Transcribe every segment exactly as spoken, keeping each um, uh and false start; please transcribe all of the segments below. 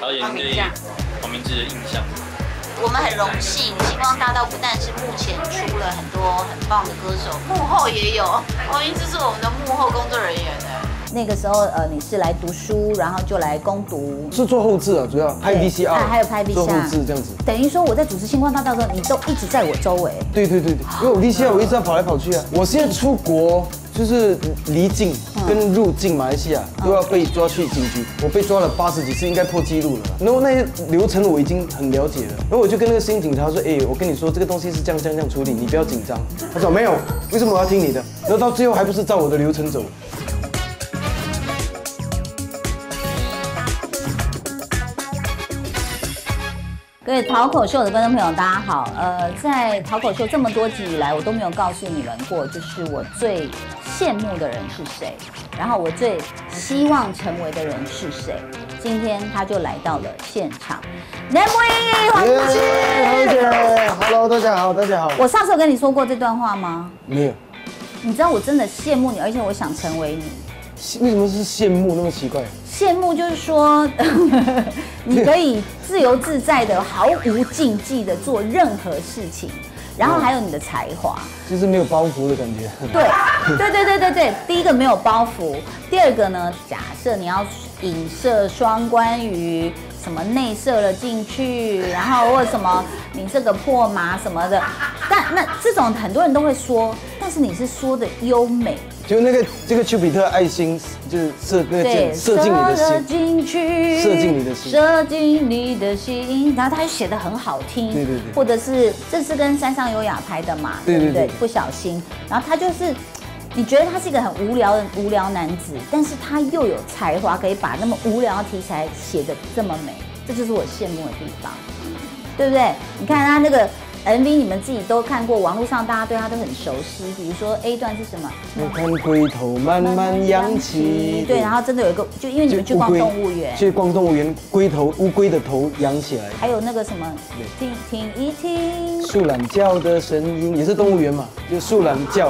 导演对黄明志的印象？ 我们很荣幸，星光大道不但是目前出了很多很棒的歌手，幕后也有黄明志是我们的幕后工作人员呢。那个时候，呃，你是来读书，然后就来攻读， 是做后制啊，主要拍 V C R， 还有拍 V C R， 做后制这样子。 等于说我在主持星光大道的时候，你都一直在我周围。 对对对对，因为我 V C R 我一直要跑来跑去啊。我现在出国就是离境跟入境马来西亚都要被抓去警局，我被抓了八十几次，应该破纪录了。然后那些流程我已经很了解了，然后我就跟那个司警警察说，哎，我跟你说这个东西是这样这样这样处理，你不要紧张。他说没有，为什么我要听你的？然后到最后还不是照我的流程走。 各位逃口秀的观众朋友，大家好。呃，在逃口秀这么多集以来，我都没有告诉你们过，就是我最羡慕的人是谁，然后我最希望成为的人是谁。今天他就来到了现场，南木英，黄明志， 黄姐 ，Hello， 大家好，大家好。 我上次有跟你说过这段话吗？ 没有。 你知道我真的羡慕你，而且我想成为你。 为什么是羡慕那么奇怪？ 羡慕就是说，你可以自由自在的、毫无禁忌的做任何事情，然后还有你的才华， 就是没有包袱的感觉。 对，对对对对对，第一个没有包袱，第二个呢，假设你要影射双关语，什么内射了进去，然后或者什么你这个破麻什么的，但那这种很多人都会说，但是你是说的优美。 就那个这个丘比特爱心，就是射那个箭射进你的心，射进你的心， 射进你的心。然后他写得很好听， 对对对， 或者是这是跟山上优雅拍的嘛，对不对？不小心，然后他就是，你觉得他是一个很无聊的无聊男子，但是他又有才华，可以把那么无聊的题材写得这么美，这就是我羡慕的地方，对不对？你看他那个。M V 你们自己都看过，网络上大家对他都很熟悉。比如说 A 段是什么？ 我看龟头慢慢扬起。 对，然后真的有一个，就因为你们去逛动物园， 去逛动物园，龟头乌龟的头扬起来。 还有那个什么，听听一听树懒叫的声音，也是动物园嘛，就树懒叫，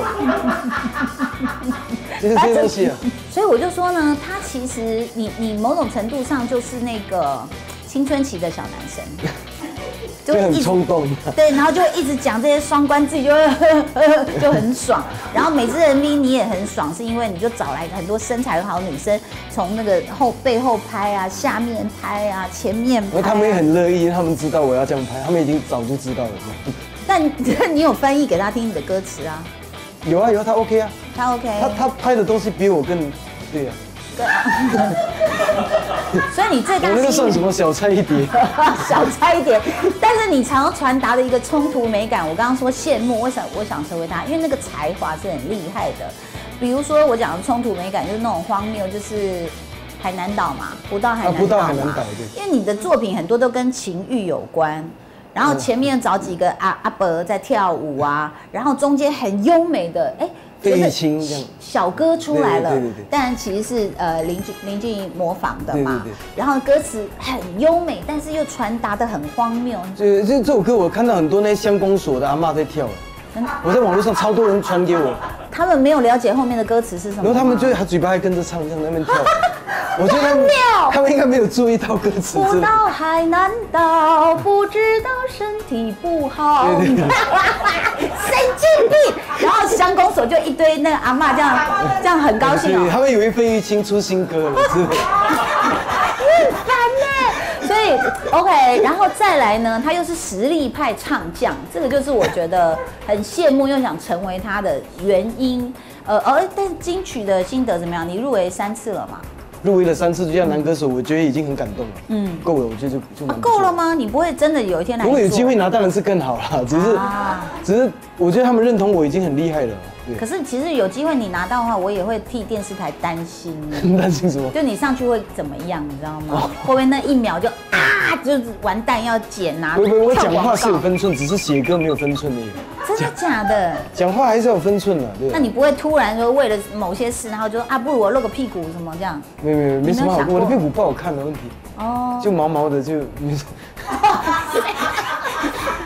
就是这些东西啊。 所以我就说呢，他其实你你某种程度上就是那个青春期的小男生。 就很冲动， 对，然后就一直讲这些双关，自己就会就很爽。然后每次 M V 你也很爽，是因为你就找来很多身材很好的女生，从那个后背后拍啊，下面拍啊，前面拍、啊。 他们也很乐意，他们知道我要这样拍，他们已经早就知道了。 但你有翻译给他听你的歌词啊？ 有啊有啊，他 OK 啊， 他 OK。 他他拍的东西比我更对啊。 对啊，所以你最大我那个算什么小菜一碟？ 小菜一碟，但是你常传达的一个冲突美感，我刚刚说羡慕，我想我想成为他，因为那个才华是很厉害的。比如说我讲的冲突美感，就是那种荒谬，就是海南岛嘛，不到海南岛嘛， 不到海南岛对。 因为你的作品很多都跟情欲有关。然后前面找几个阿阿伯在跳舞啊，然后中间很优美的哎。 费玉清这样小歌出来了， 对对对， 但其实是呃林俊林俊模仿的嘛， 对对对， 然后歌词很优美，但是又传达的很荒谬。 这这这首歌我看到很多那些乡公所的阿嬷在跳，我在网络上超多人传给我， 他们没有了解后面的歌词是什么， 然后他们就他嘴巴还跟着唱，这样在那边跳。我觉得他们他们应该没有注意到歌词。 不到海南岛，不知道身体不好。神经病！然后乡公所就一堆那个阿嬷这样这样很高兴哦。 他们以为费玉清出新歌了，是不是？ 很烦呢。所以 OK， 然后再来呢，他又是实力派唱将，这个就是我觉得很羡慕又想成为他的原因。呃，而但是金曲的心得怎么样？你入围三次了嘛？ 入围了三次最佳男歌手，我觉得已经很感动了。嗯，够了，我觉得就就蛮、啊、 够了吗？你不会真的有一天来？ 如果有机会拿，当然是更好啦。只是，啊、只是我觉得他们认同我已经很厉害了。对。 可是其实有机会你拿到的话，我也会替电视台担心。 担心什么？ 就你上去会怎么样，你知道吗？会不会那一秒就啊，就是完蛋要剪啊？ 不不，我讲话是有分寸，只是写歌没有分寸而已。 真的假的？ 讲话还是有分寸的，对。 那你不会突然说为了某些事，然后就说啊，不如我露个屁股什么这样？ 没有没有没什么好，我的屁股不好看的问题。哦。就毛毛的就没什么。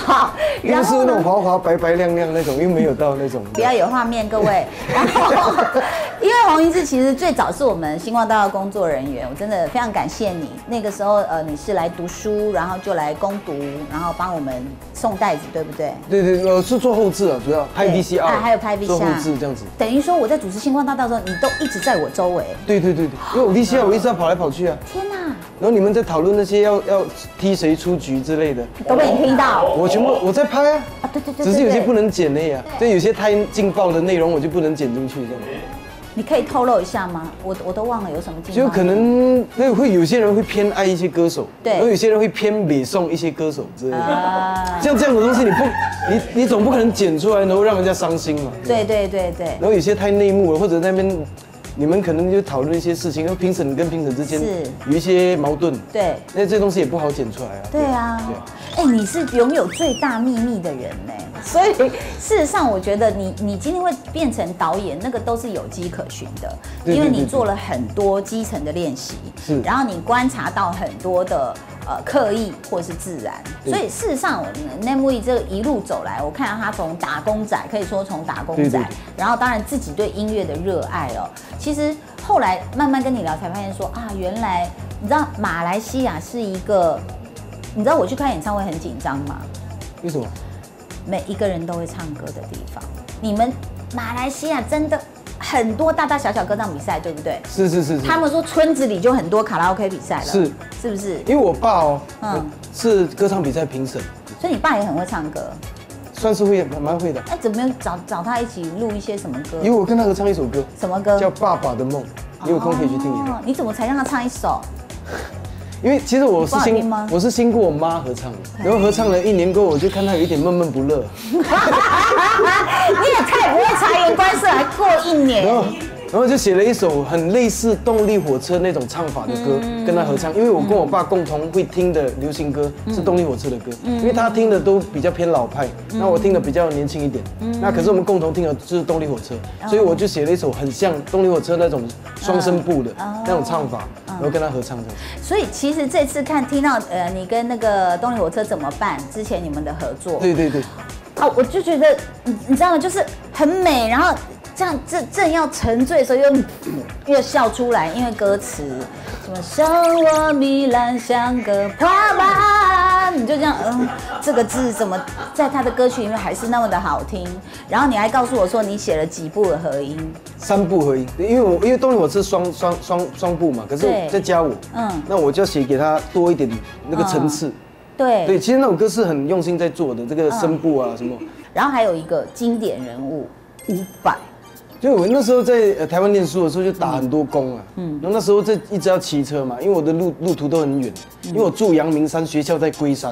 好， 又是那种滑滑白白亮亮那种，又没有到那种。 不要有画面，各位。然后，因为洪一志其实最早是我们星光大道工作人员，我真的非常感谢你。那个时候，呃，你是来读书，然后就来攻读，然后帮我们送袋子，对不对？ 对对，我是做后置啊，主要拍 V C R， 还有拍 V C R， 做后置这样子。 等于说我在主持星光大道的时候，你都一直在我周围。 对对对对，因为我 V C R 我一直要跑来跑去啊。 天哪！ 然后你们在讨论那些要要踢谁出局之类的， 都被你听到。 我全部我在拍啊。 啊，对对对。 只是有些不能剪的呀，就有些太劲爆的内容我就不能剪进去这样。 你可以透露一下吗？我我都忘了有什么劲爆。 就可能那会有些人会偏爱一些歌手， 对， 然后有些人会偏北宋一些歌手之类的。像这样的东西你不你你总不可能剪出来，然后让人家伤心嘛。 对对对对。 然后有些太内幕了，或者那边。你们可能就讨论一些事情，因为评审跟评审之间有一些矛盾， 对， 那这东西也不好剪出来啊。 对啊，哎，你是拥有最大秘密的人呢，所以事实上，我觉得你你今天会变成导演，那个都是有迹可循的，因为你做了很多基层的练习，是，然后你观察到很多的呃刻意或是自然，所以事实上，Namewee 这一路走来，我看到他从打工仔，可以说从打工仔，然后当然自己对音乐的热爱哦。其实后来慢慢跟你聊，才发现说啊，原来你知道马来西亚是一个，你知道我去看演唱会很紧张吗？ 为什么？ 每一个人都会唱歌的地方，你们马来西亚真的很多大大小小歌唱比赛，对不对？ 是是是是。 他们说村子里就很多卡拉 OK 比赛了， 是是不是？ 因为我爸哦，嗯，是歌唱比赛评审， 所以你爸也很会唱歌。 算是会蛮会的。 哎，怎么没有找找他一起录一些什么歌？ 因为我跟他合唱一首歌。 什么歌？ 叫《爸爸的梦》，你有空可以去听一下。 你怎么才让他唱一首？ 因为其实我是新，我是新跟我妈合唱的，然后合唱了一年过后，我就看他有一点闷闷不乐。 你也太不会察言观色，还过一年。 然后就写了一首很类似动力火车那种唱法的歌，跟他合唱。因为我跟我爸共同会听的流行歌是动力火车的歌，因为他听的都比较偏老派，那我听的比较年轻一点。那可是我们共同听的就是动力火车，所以我就写了一首很像动力火车那种双声部的那种唱法，然后跟他合唱这样。 所以其实这次看听到呃你跟那个动力火车怎么办之前你们的合作， 对对对， 啊我就觉得你你知道吗？就是很美，然后。这样正正要沉醉的时候又又笑出来，因为歌词什么生我糜烂像个破烂，你就这样嗯，这个字怎么在他的歌曲里面还是那么的好听？然后你还告诉我说你写了几部的合音， 三部合音，因为我因为动力火车双双双双部嘛，可是再加我，嗯，那我就要写给他多一点那个层次。 对对，其实那首歌是很用心在做的，这个声部啊什么。 然后还有一个经典人物伍佰。 就我那时候在呃台湾念书的时候，就打很多工啊，嗯，然后那时候在一直要骑车嘛，因为我的路路途都很远，因为我住阳明山，学校在龟山，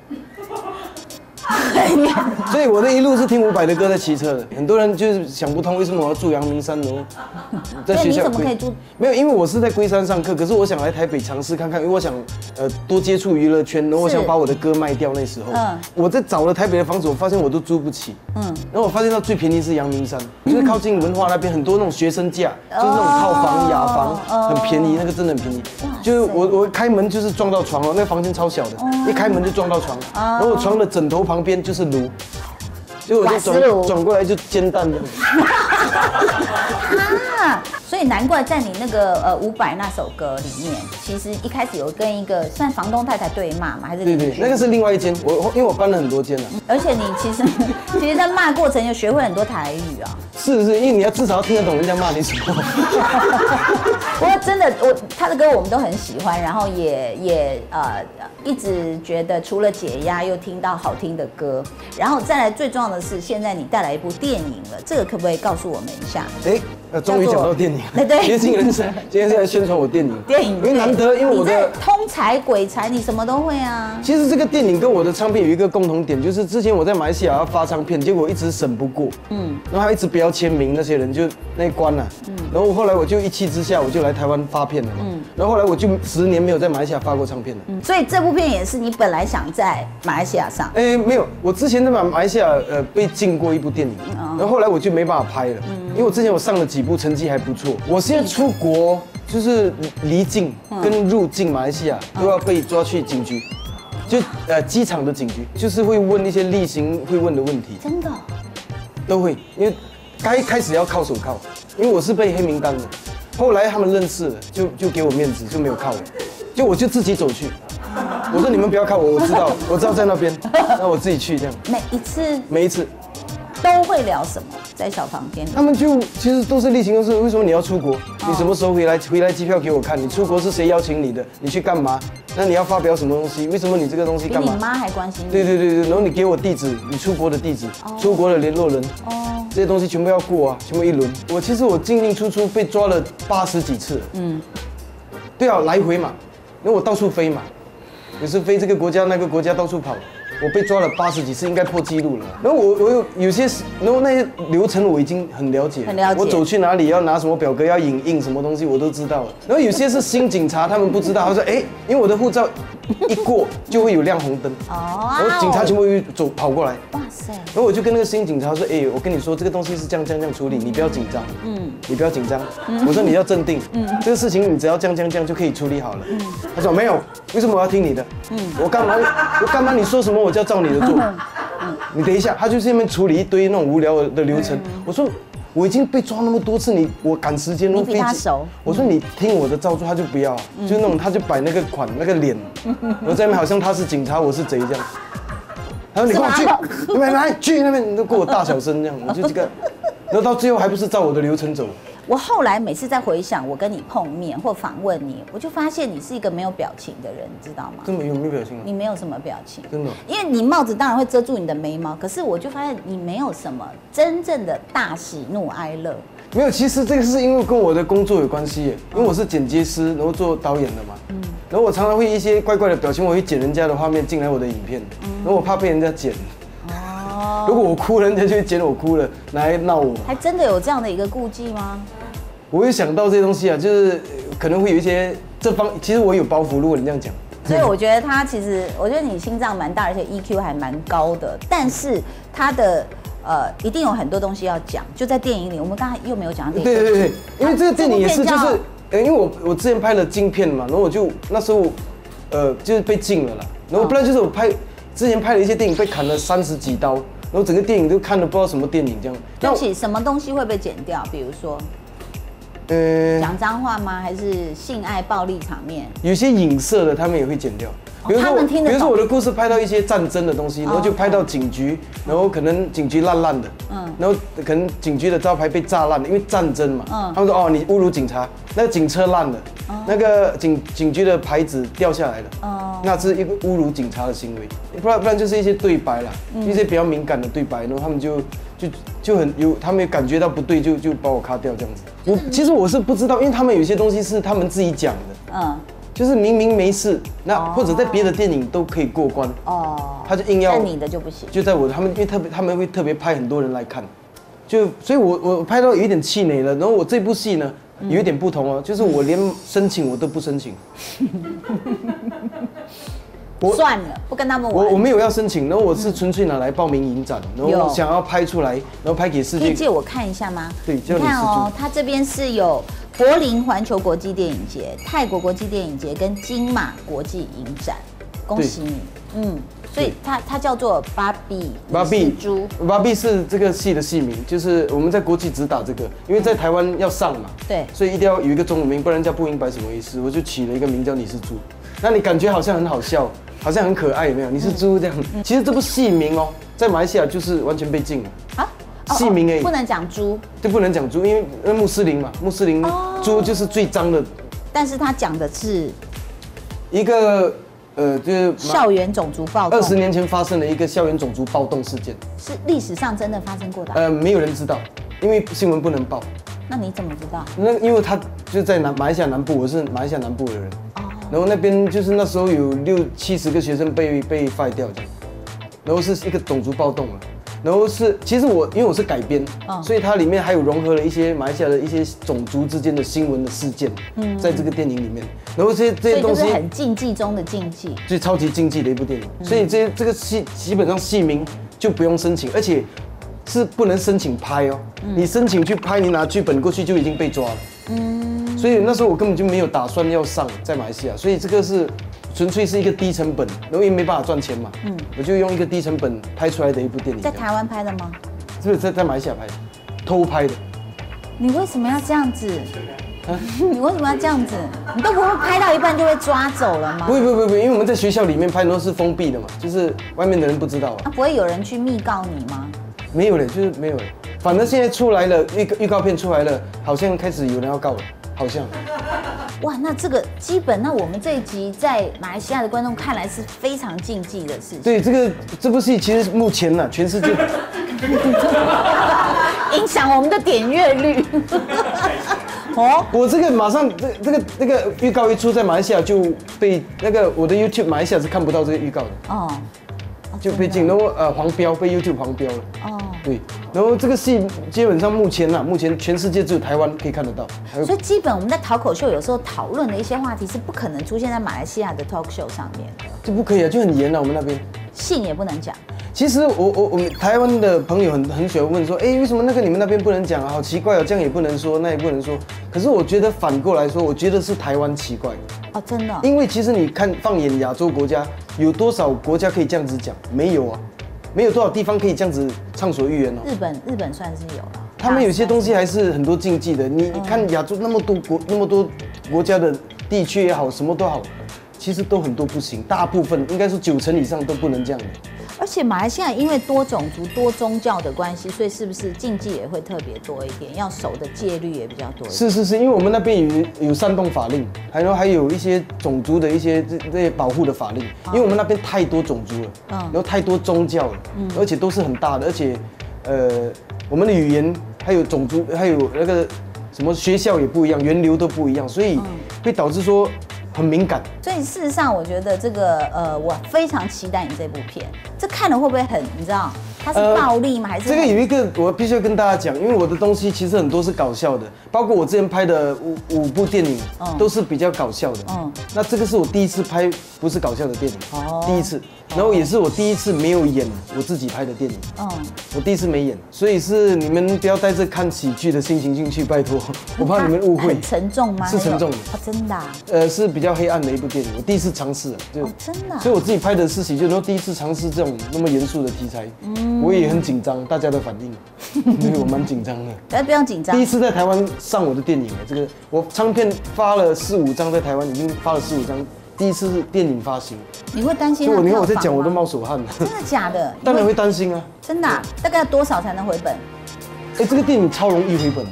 所以我那一路是听伍佰的歌在骑车的。很多人就是想不通为什么我要住阳明山哦， 在学校。你怎么可以住？ 没有，因为我是在龟山上课，可是我想来台北尝试看看，因为我想呃多接触娱乐圈，然后我想把我的歌卖掉。那时候，嗯，我在找了台北的房子，我发现我都租不起，嗯，然后我发现到最便宜是阳明山，就是靠近文化那边很多那种学生价，就是那种套房、雅房，很便宜，那个真的很便宜。就是我我开门就是撞到床了，那个房间超小的，一开门就撞到床，然后我床的枕头旁边就是炉，所以我就转转过来就煎蛋这样。 啊，所以难怪在你那个呃伍佰那首歌里面，其实一开始有跟一个算房东太太对骂嘛，还是对对，那个是另外一间，我因为我搬了很多间了。 而且你其实其实在骂过程又学会很多台语啊。 是是，因为你要至少要听得懂人家骂你什么。 不过真的，我他的歌我们都很喜欢，然后也也呃一直觉得除了解压，又听到好听的歌，然后再来最重要的是，现在你带来一部电影了，这个可不可以告诉我们一下？ 哎，呃，终于讲到电影， 对对， 接近人生，今天是来宣传我电影， 电影， 因为难得，因为我的通才鬼才，你什么都会啊。 其实这个电影跟我的唱片有一个共同点，就是之前我在马来西亚要发唱片，结果一直审不过，嗯，然后还一直不要签名，那些人就那一关了，嗯，然后后来我就一气之下，我就来台湾发片了，嗯，然后后来我就十年没有在马来西亚发过唱片了，嗯， 所以这部片也是你本来想在马来西亚上， 哎，没有，我之前在马马来西亚呃被禁过一部电影，然后后来我就没办法拍了，因为我之前我上了几部，成绩还不错，我现在出国就是离境跟入境马来西亚都要被抓去警局。 就呃机场的警局，就是会问一些例行会问的问题， 真的都会，因为该开始要铐手铐，因为我是被黑名单的，后来他们认识了，就就给我面子，就没有铐我，就我就自己走去。我说你们不要铐我，我知道，我知道在那边，那我自己去这样。 每一次每一次都会聊什么？在小房间里， 他们就其实都是例行公事。为什么你要出国？你什么时候回来？回来机票给我看。你出国是谁邀请你的？你去干嘛？那你要发表什么东西？为什么你这个东西干嘛？ 比你妈还关心你。 对对对对，然后你给我地址，你出国的地址，出国的联络人，哦，这些东西全部要过啊，全部一轮。我其实我进进出出被抓了八十几次。嗯，对啊，来回嘛，因为我到处飞嘛。有时飞这个国家那个国家到处跑，我被抓了八十几次，应该破纪录了。然后我我有有些，然后那些流程我已经很了解， 很了解。 我走去哪里要拿什么表格，要影印什么东西我都知道了。然后有些是新警察，他们不知道，他说哎，因为我的护照一过就会有亮红灯，哦，然后警察全部走跑过来，哇塞！然后我就跟那个新警察说，哎，我跟你说这个东西是这样这样这样处理，你不要紧张，嗯，你不要紧张，我说你要镇定，嗯，这个事情你只要这样这样这样就可以处理好了。嗯，他说没有，为什么我要听你的？嗯，我干嘛我干嘛你说什么我就要照你的做。嗯，你等一下，他就是那边处理一堆那种无聊的流程。我说我已经被抓那么多次，你我赶时间， 你比他熟。 我说你听我的照做，他就不要，就那种他就摆那个款那个脸，我在那边好像他是警察，我是贼这样。他说你跟我去，你们来去那边，你都跟我大小声这样，我就这个，然后到最后还不是照我的流程走。 我后来每次在回想我跟你碰面或访问你，我就发现你是一个没有表情的人，你知道吗？ 真的有没有表情啊？ 你没有什么表情， 真的。 因为你帽子当然会遮住你的眉毛，可是我就发现你没有什么真正的大喜怒哀乐。 没有，其实这个是因为跟我的工作有关系耶，因为我是剪接师，然后做导演的嘛。嗯。然后我常常会一些怪怪的表情，我会剪人家的画面进来我的影片，然后我怕被人家剪。哦。如果我哭了，人家就会剪我哭了，来闹我。 还真的有这样的一个顾忌吗？ 我有想到这些东西啊，就是可能会有一些这方，其实我有包袱。如果你这样讲， 所以我觉得他其实，我觉得你心脏蛮大，而且 E Q 还蛮高的。但是他的呃，一定有很多东西要讲。就在电影里，我们刚才又没有讲到电影。 对对对，因为这个电影也是，就是，因为我我之前拍了禁片嘛，然后我就那时候呃就是被禁了啦，然后不然就是我拍之前拍了一些电影被砍了三十几刀，然后整个电影都看了不知道什么电影这样。 对不起，什么东西会被剪掉？比如说。呃，讲脏话吗？还是性爱暴力场面？ 有些影射的，他们也会剪掉。比如说，比如说我的故事拍到一些战争的东西，然后就拍到警局，然后可能警局烂烂的，嗯，然后可能警局的招牌被炸烂了，因为战争嘛，嗯，他们说哦，你侮辱警察，那个警车烂了，那个警警局的牌子掉下来了，哦，那是一个侮辱警察的行为，不然不然就是一些对白啦，一些比较敏感的对白，然后他们就。就就很有，他们感觉到不对，就就把我卡掉这样子。我其实我是不知道，因为他们有些东西是他们自己讲的，嗯，就是明明没事，那或者在别的电影都可以过关，哦，他就硬要， 但你的就不行。 就在我他们，因为特别他们会特别派很多人来看，就所以我我拍到有一点气馁了。然后我这部戏呢有一点不同哦，就是我连申请我都不申请。 算了，不跟他们玩。 我我没有要申请，然后我是纯粹拿来报名影展，然后想要拍出来，然后拍给世界。 可以借我看一下吗？ 对， 你看哦，它这边是有柏林环球国际电影节、泰国国际电影节跟金马国际影展，恭喜你，嗯。所以它它叫做芭比，芭比猪， 芭比是这个戏的戏名，就是我们在国际只打这个，因为在台湾要上嘛， 对， 所以一定要有一个中文名，不然人家不明白什么意思，我就起了一个名叫你是猪，那你感觉好像很好笑，好像很可爱，有没有？你是猪这样，嗯、其实这部戏名哦，在马来西亚就是完全被禁了啊， 戏名而已，不能讲猪， 就不能讲猪，因为穆斯林嘛，穆斯林猪就是最脏的， 但是他讲的是一个。呃，就是校园种族暴动， 二十年前发生的一个校园种族暴动事件， 是历史上真的发生过的、啊。 呃，没有人知道，因为新闻不能报。 那你怎么知道？ 那因为他就在南马来西亚南部，我是马来西亚南部的人，哦，然后那边就是那时候有六七十个学生被被 fire 掉这样，然后是一个种族暴动了。然后是，其实我因为我是改编，嗯、所以它里面还有融合了一些马来西亚的一些种族之间的新闻的事件，嗯，在这个电影里面。然后这些这些东西， 所以就是很禁忌中的禁忌， 就超级禁忌的一部电影。嗯、所以这些这个戏基本上戏名就不用申请，而且是不能申请拍哦。嗯、你申请去拍，你拿剧本过去就已经被抓了。嗯，所以那时候我根本就没有打算要上在马来西亚，所以这个是纯粹是一个低成本，因为没办法赚钱嘛，嗯，我就用一个低成本拍出来的一部电影。 在台湾拍的吗？ 是不是在在马来西亚拍的？偷拍的。 你为什么要这样子？啊、你为什么要这样子？你都不会拍到一半就被抓走了吗？ 不会不会不会，因为我们在学校里面拍的都是封闭的嘛，就是外面的人不知道啊。 啊，不会有人去密告你吗？ 没有嘞，就是没有嘞。反正现在出来了，预预告片出来了，好像开始有人要告了，好像。 哇，那这个基本，那我们这一集在马来西亚的观众看来是非常禁忌的事情。 对，这个这部戏其实目前呢，全世界影响我们的点阅率。哦， 我这个马上这这个这个预告一出，在马来西亚就被那个我的 YouTube 马来西亚是看不到这个预告的。哦。就被禁，然后呃黄标，被 YouTube 黄标了。哦，对，然后这个戏基本上目前啊，目前全世界只有台湾可以看得到。 所以基本我们在讨口秀有时候讨论的一些话题是不可能出现在马来西亚的 talk show 上面的。 这不可以啊，就很严啊，我们那边。 性也不能讲。 其实我我我们台湾的朋友很很喜欢问说，哎，为什么那个你们那边不能讲啊？好奇怪哦，这样也不能说，那也不能说。可是我觉得反过来说，我觉得是台湾奇怪。 哦，真的。 因为其实你看放眼亚洲国家，有多少国家可以这样子讲？没有啊，没有多少地方可以这样子畅所欲言哦。 日本日本算是有了。 他们有些东西还是很多禁忌的。你看亚洲那么多国那么多国家的地区也好，什么都好，其实都很多不行，大部分应该是九成以上都不能这样的。 而且马来西亚因为多种族、多宗教的关系，所以是不是禁忌也会特别多一点？要守的戒律也比较多一点。 是是是，因为我们那边有有煽动法令，还有还有一些种族的一些这这些保护的法令，因为我们那边太多种族了，嗯，然后太多宗教了，嗯，而且都是很大的，而且呃，我们的语言还有种族还有那个什么学校也不一样，源流都不一样，所以会导致说。很敏感， 所以事实上，我觉得这个呃，我非常期待你这部片。这看了会不会很，你知道，它是暴力吗？还是这个有一个我必须要跟大家讲，因为我的东西其实很多是搞笑的，包括我之前拍的五五部电影，都是比较搞笑的。嗯，那这个是我第一次拍不是搞笑的电影，哦，第一次，然后也是我第一次没有演我自己拍的电影。嗯，我第一次没演，所以是你们不要带着看喜剧的心情进去，拜托，我怕你们误会。 很沉重吗？ 是沉重的。 哦，真的。 呃，是比较。比较黑暗的一部电影，我第一次尝试，就、 哦、真的、啊， 所以我自己拍的是喜剧，然后第一次尝试这种那么严肃的题材，嗯，我也很紧张，大家的反应，因为我蛮紧张的。 哎，不用紧张。 第一次在台湾上我的电影，这个我唱片发了四五张，在台湾已经发了四五张，第一次是电影发行。 你会担心？ 就我你看我在讲，我都冒手汗了。 真的假的？ 当然会担心啊。 真的、啊？大概要多少才能回本？ 哎，这个电影超容易回本。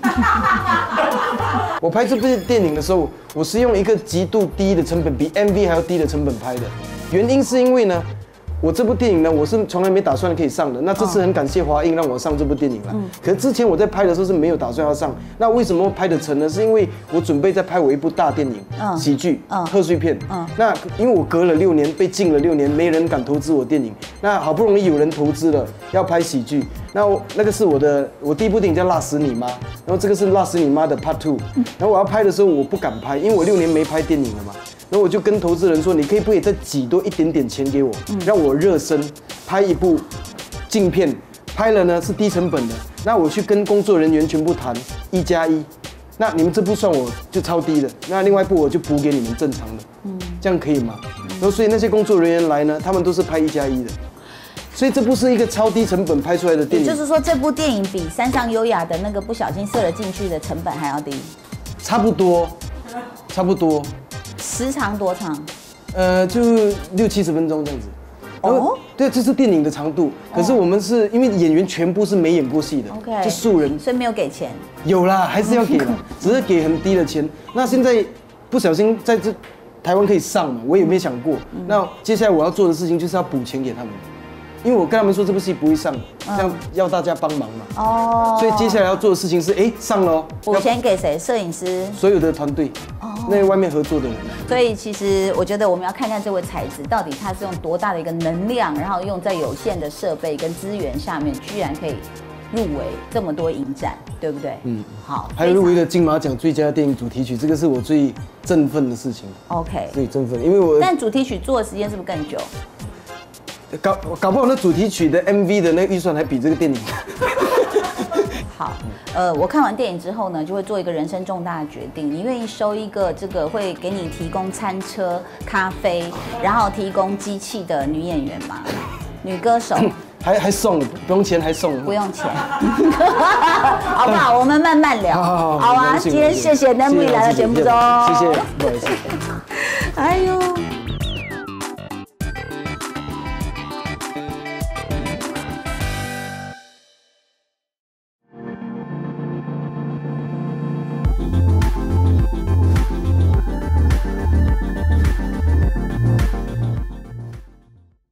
我拍这部电影的时候，我是用一个极度低的成本，比 M V 还要低的成本拍的。原因是因为呢，我这部电影呢，我是从来没打算可以上的。那这次很感谢华映让我上这部电影了。嗯、可是之前我在拍的时候是没有打算要上。那为什么拍得成呢？是因为我准备在拍我一部大电影，嗯、喜剧、嗯、贺岁片。嗯、那因为我隔了六年，被禁了六年，没人敢投资我电影。那好不容易有人投资了，要拍喜剧。那我那个是我的，我第一部电影叫《辣死你妈》，然后这个是《辣死你妈》的 Part Two。然后我要拍的时候，我不敢拍，因为我六年没拍电影了嘛。然后我就跟投资人说，你可以不可以再挤多一点点钱给我，让我热身，拍一部镜片，拍了呢是低成本的。那我去跟工作人员全部谈一加一，那你们这部算我就超低的，那另外一部我就补给你们正常的，嗯，这样可以吗？然后所以那些工作人员来呢，他们都是拍一加一的。所以这部是一个超低成本拍出来的电影， 也就是说这部电影比《山上优雅》的那个不小心射了进去的成本还要低， 差不多，差不多。 时长多长？ 呃，就六七十分钟这样子。哦，对，这是电影的长度。可是我们是因为演员全部是没演过戏的 ，OK， 就素人， 所以没有给钱。 有啦，还是要给啦，只是给很低的钱。那现在不小心在这台湾可以上嘛，我也没想过。嗯、那接下来我要做的事情就是要补钱给他们。因为我跟他们说这部戏不会上，这样要大家帮忙嘛。哦。所以接下来要做的事情是，哎，上了哦。 补钱给谁？摄影师。 所有的团队。哦。那外面合作的人。 所以其实我觉得我们要看看这位才子到底他是用多大的一个能量，然后用在有限的设备跟资源下面，居然可以入围这么多影展，对不对？嗯。好。 还有入围了金马奖最佳电影主题曲，这个是我最振奋的事情。 OK。 最振奋，因为我。 但主题曲做的时间是不是更久？ 搞搞不好那主题曲的 M V 的那个预算还比这个电影。 好，呃，我看完电影之后呢，就会做一个人生重大的决定。你愿意收一个这个会给你提供餐车、咖啡，然后提供机器的女演员吗？女歌手？ 还还送，不用钱还送？ 不用钱，好不好？我们慢慢聊。好啊，今天谢谢 Namely 来到节目中， 谢谢，不好意思。 哎呦。